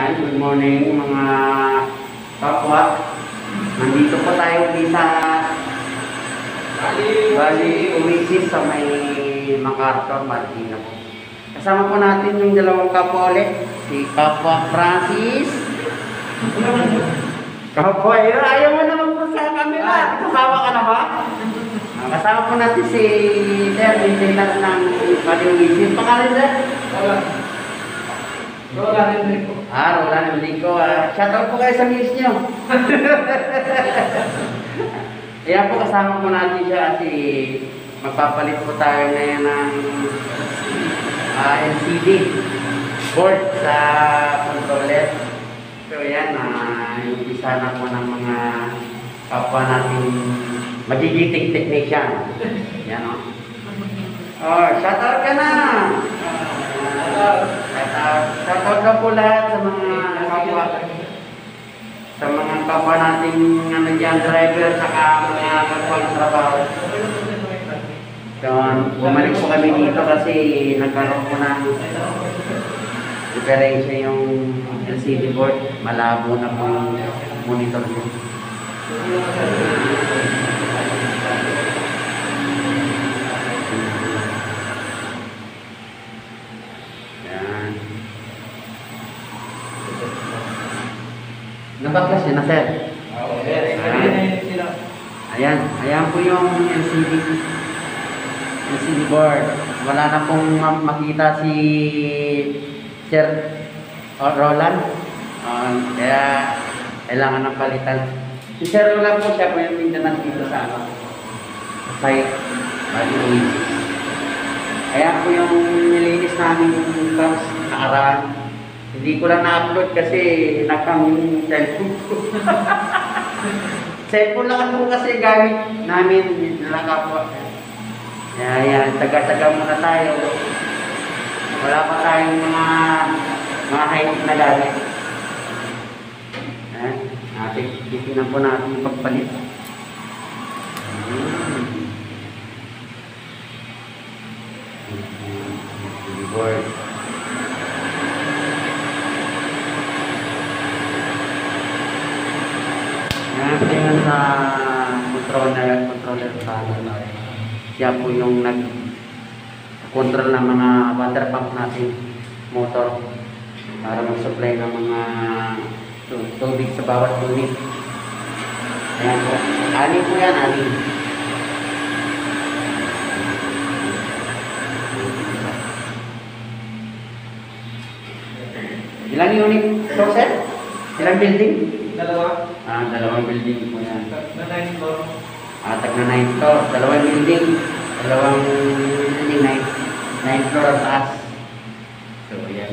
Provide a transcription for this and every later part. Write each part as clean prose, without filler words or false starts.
Ayan, good morning mga kapwa. Nandito po tayo ulit sa Bali Oasis sa may MacArthur, Marikina po. Kasama po natin yung dalawang kapwa ulit. Si Kapwa Francis. Kapwa, ayaw mo naman po sa camera. Kasama ka na ba? Kasama po natin si Sir, maintenance ng Bali Oasis. Pangalan sir? Roland Enrico. Roland Enrico. Shoutout po kayo sa miss nyo. Kaya po kasama po natin siya kasi magpapalit po tayo ngayon ng LCD board sa controller. So yan, yung isa na po ng mga kapwa natin magigiting technician. Yan o. Shoutout ka na! Shoutout ka po lahat sa mga kapwa. Sa mga kapwa nating driver saka mga kapwa ng trabaho. So, bumalik po kami dito kasi nagkaroon po ng diferensya yung LCD board. Malabo na po yung monitor ko. Nabaklas yun na sir. Ayan po yung LCD board. Wala na pong makita si Sir Roland. Kaya kailangan ng palitan. Si Sir Roland po siya po yung maintenance dito sa site. Ayan po yung nilinis namin trucks nakaraan. Hindi ko lang na-upload kasi nakang yung cellphone ko. Cellphone lang po kasi gamit namin nakapwa. Yan, taga-taga muna tayo. Wala pa tayong mga high-tech na gamit. Titignan po natin yung pagpalit. Board. Tingnan sa controller panel. Siya po yung nag-control ng mga water pump natin, motor, para mag-supply ng mga tubig sa bawat unit. Ayan po. Anin po yan, anin. Ilang unit ito, sir? Ilang building? Dalawa. Dalawang building po yan. Na 9th floor. Tag na 9th floor. Dalawang building. Dalawang building, 9th floor at taas. So, yan.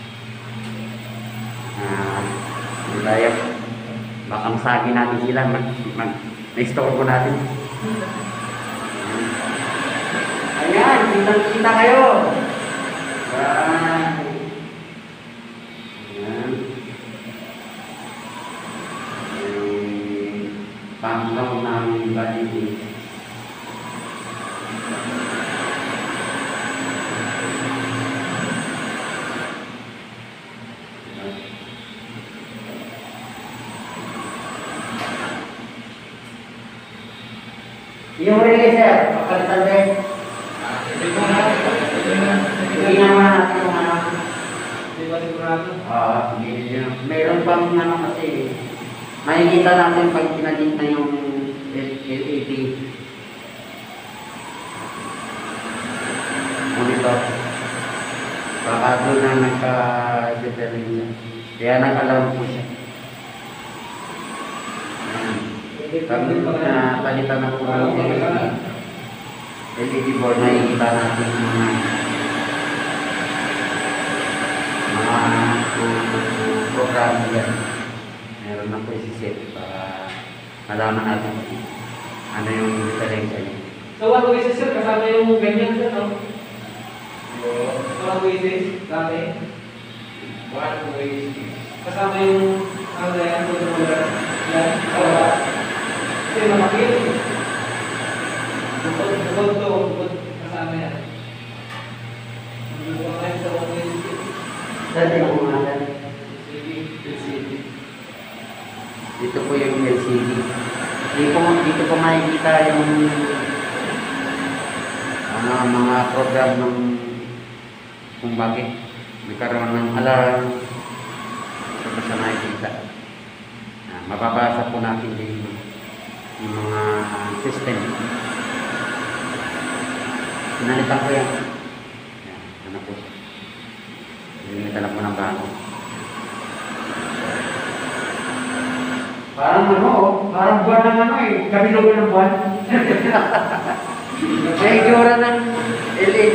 Daya. Baka masagi natin sila. Mag-store po natin. Ayan, kita kayo. Panglaw ng Bali Oasis. Yung relay sir, papalitan din. Hindi naman natin kung ano. Hindi ba sigurado? Meron pang ano kasi makikita natin pag pinagin na yung LED monitor. Baka doon na nagka-diferensya. Kaya nag-alarm po siya. Kami na palitan na po ng LED board, nakikita natin mga program yan. Meron na po isi-set para malaman natin ano yung diferensya niya. So, what Oasis sir? Kasama yung ganyan sir, no? What Oasis? Dati? What Oasis? Kasama yung ano na yan? Yan? Kasi mamakit. Bukod to, kasama yan. Bukod kayo sa What Oasis. Dati yung mga Sige. dito po makikita yung mga program ng kung bakit nagkaroon ng alarm. Ito po siya makikita. Mababasa po natin yung mga system. Pinalitan ko yan. Ano po siya. Pinalitan na po ng bago. Parang parang buwan ng kabilugan ng buwan. May itsura ng LED.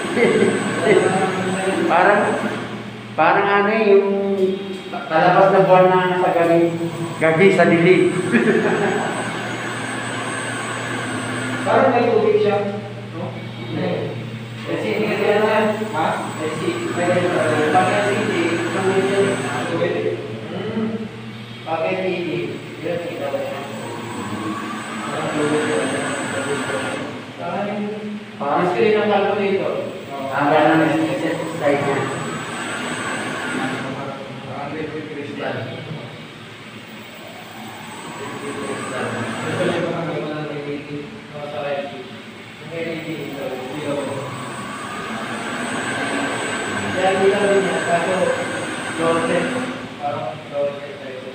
parang ano yung talabas na buwan na nasa gabi sa dilim. Parang may tubig siya. No? Kasi hindi kasi ano yan. Ha? Kasi pag LCD, pwede. Pag LCD, yun kita ba yan? Parang screen ang calculator. Ang gano'n na set side niya. Parang liquid crystal. Ito yung mga gano'n ng LED. Sa LED. Yung LED, ilaw. Kaya ilaw rin niya. Kaso, low set. Parang low set tayo.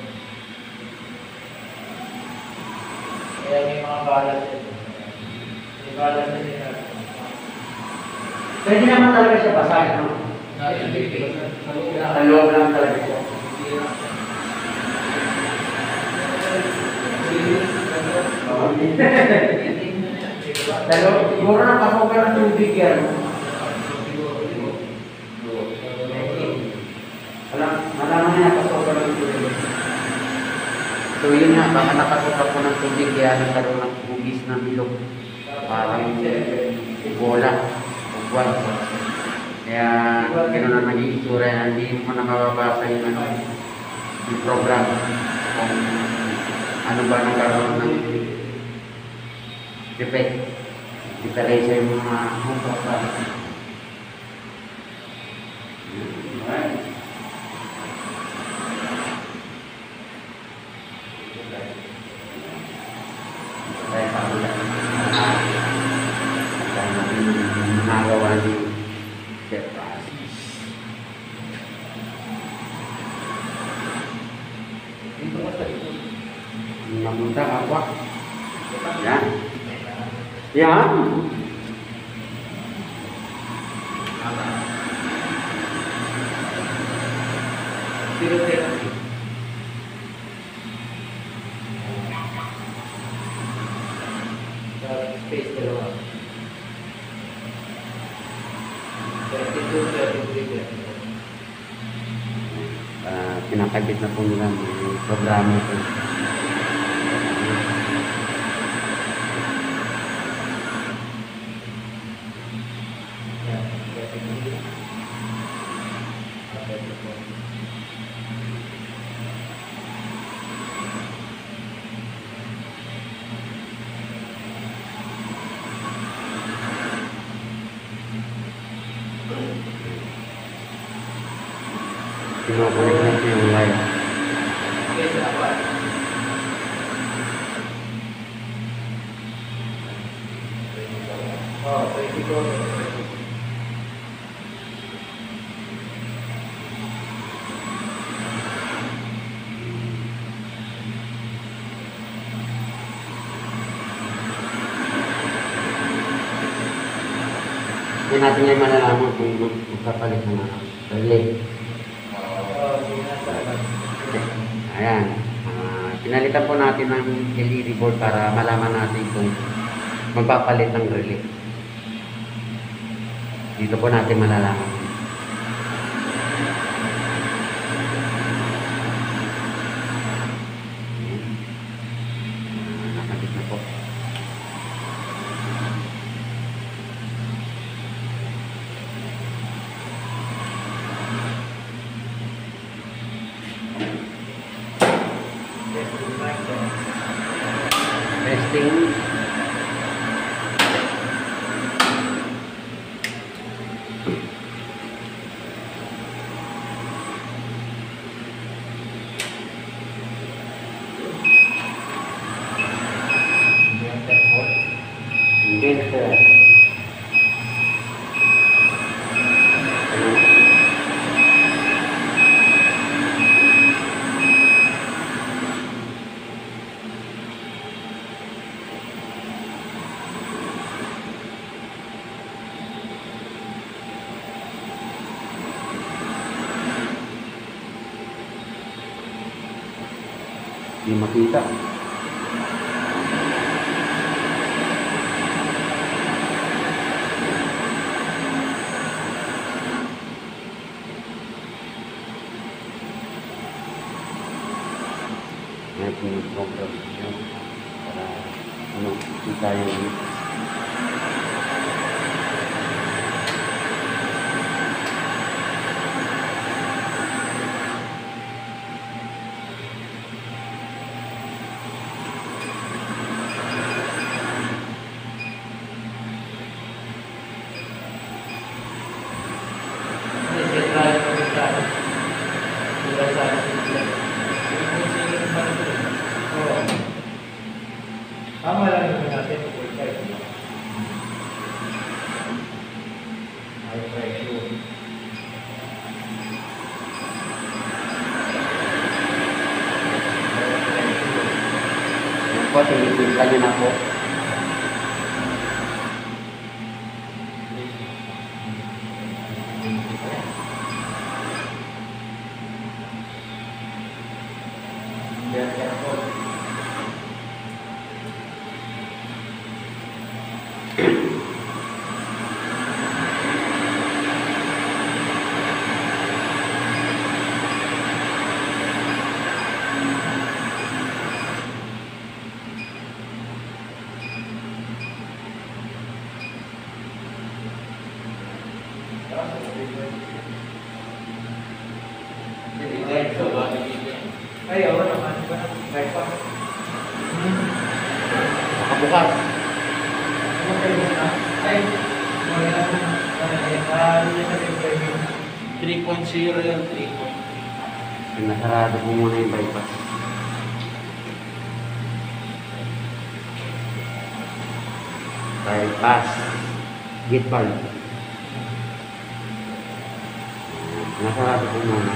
Kaya may mga balance ito. May balance na nila. Pwede naman talaga siya basahin, no? Sa loob lang talaga siya. Sa loob, siguro na pasok ng tubig yan. Malaman na pasok ng tubig. So yun nga, baka nakasok ako ng tubig kaya nagkaroon ng bugis ng ilog. Parang bola. Kaya gano'n na naging itsura, hindi mo na mababasa yung yung program kung ano ba nagkaroon ng defect. Diferensya yung mga program. Nagawa ni Chef Francis. Namunta apa? Yan. Yan. Space dalawa. Pinakabit na po nila yung programa ito. Pinokulik natin yung live. Oh, 24. Hindi natin ngayon malalaman kung magkapalit na relay. Ayan. Pinalitan po natin ng LED board para malaman natin kung magpapalit ng relay. Dito po natin malalaman. Nakabit na po. Testing. Hindi makita. May program yun para ano, kita yung Tama lang naman natin ang full time. High pressure. yun po, tinitipla niyo na po. Very careful. Ay, oo naman. Right pa. Nakabukas. Ano kayo na? Ay, wala na. Ano yung sabi ko? 3.0 yung 3.0. Pinasarado po muna yung bypass. Bypass. Gate valve. Pinasarado po muna.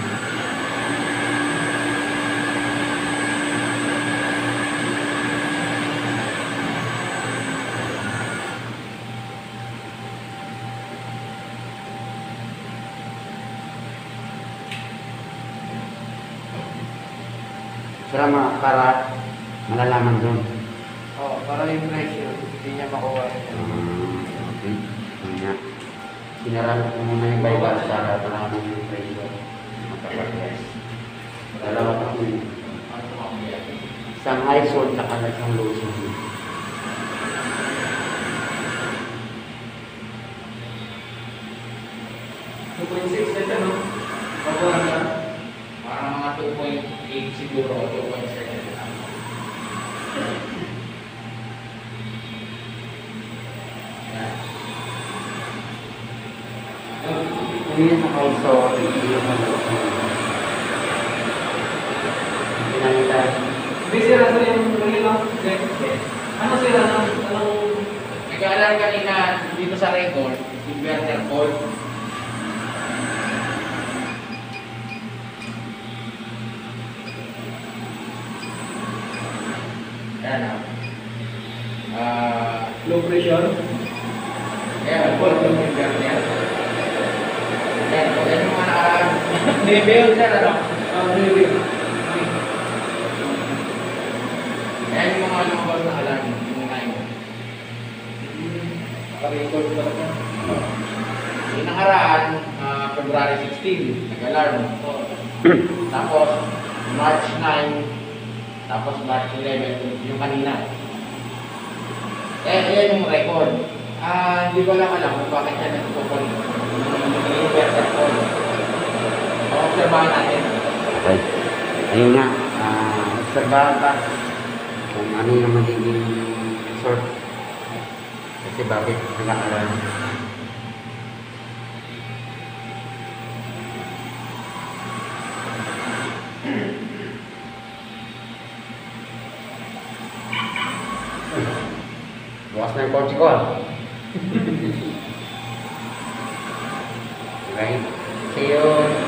Para malalaman doon. Oo, para yung pressure, hindi niya makuha. Okay. Yun nga. Sinarado ko muna yung bypass para malaman yung pressure. Makapag-rest. Dalawa pa po yun. Isang high salt at isang low salt. 2.6 na no? Pagkuhan ka? Parang mga 2.8 siguro, 2.7 lang. Yan. Hindi yan sa high salt. Hindi yan sa low salt. Pinakita. Hindi sila sa yung relo. Ano sila? Anong... Nag-aaral kanina dito sa record, inverter fault. Ayan Low pressure? Ayan, fault yung inverter. Ayan, yan yung mga nakaraan. Level sir, ano? Level. Ayan yung mga lumabas na alarm, yung mga yun. Naka-record pa rin. Yung nakaraan, February 16, nag-alarm. Tapos, March 9, tapos March 11, yung kanina. Yan yung record. Hindi ko lang alam kung bakit yan nagpupul. Yung inverter fault. Obserbahan natin. Okay. Ayun nga. Obserbahan pa kung ano yung magiging sort. Kasi bakit nag-aaral. Bukas na yung kotse ko Okay. See you.